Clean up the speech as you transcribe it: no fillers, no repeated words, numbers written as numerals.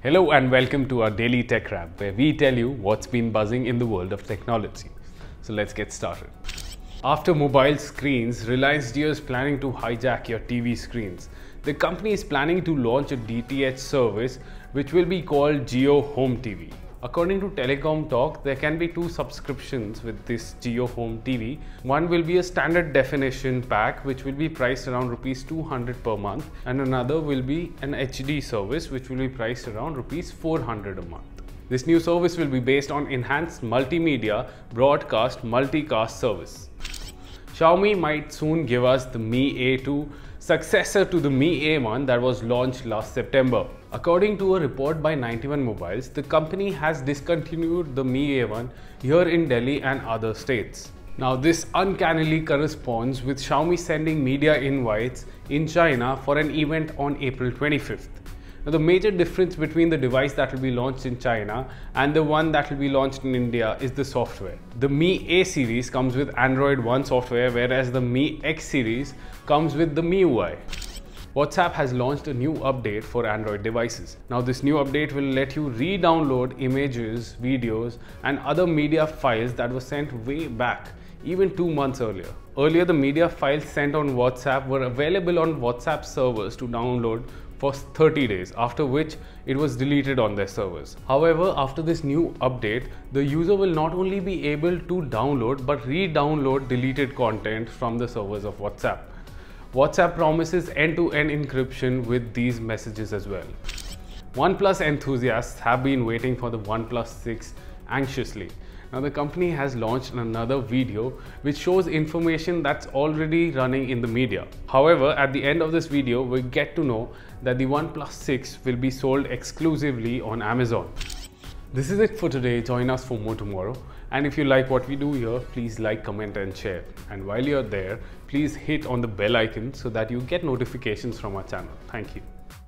Hello and welcome to our daily tech wrap, where we tell you what's been buzzing in the world of technology. So let's get started. After mobile screens, Reliance Jio is planning to hijack your TV screens. The company is planning to launch a DTH service which will be called Jio Home TV. According to Telecom Talk, there can be two subscriptions with this Jio Home TV. One will be a standard definition pack which will be priced around rupees 200 per month, and another will be an HD service which will be priced around rupees 400 a month. This new service will be based on enhanced multimedia broadcast multicast service. Xiaomi might soon give us the Mi A2, successor to the Mi A1 that was launched last September. According to a report by 91 Mobiles, the company has discontinued the Mi A1 here in Delhi and other states. Now this uncannily corresponds with Xiaomi sending media invites in China for an event on April 25th. Now the major difference between the device that will be launched in China and the one that will be launched in India is the software. The Mi A series comes with Android One software, whereas the Mi X series comes with the MIUI. WhatsApp has launched a new update for Android devices. Now this new update will let you re-download images, videos and other media files that were sent way back, even 2 months earlier. Earlier, the media files sent on WhatsApp were available on WhatsApp servers to download for 30 days, after which it was deleted on their servers. However, after this new update, the user will not only be able to download but re-download deleted content from the servers of WhatsApp. WhatsApp promises end-to-end encryption with these messages as well. OnePlus enthusiasts have been waiting for the OnePlus 6 anxiously. Now the company has launched another video which shows information that's already running in the media. However, at the end of this video, we get to know that the OnePlus 6 will be sold exclusively on Amazon. This is it for today. Join us for more tomorrow. And if you like what we do here, please like, comment and share. And while you're there, please hit on the bell icon so that you get notifications from our channel. Thank you.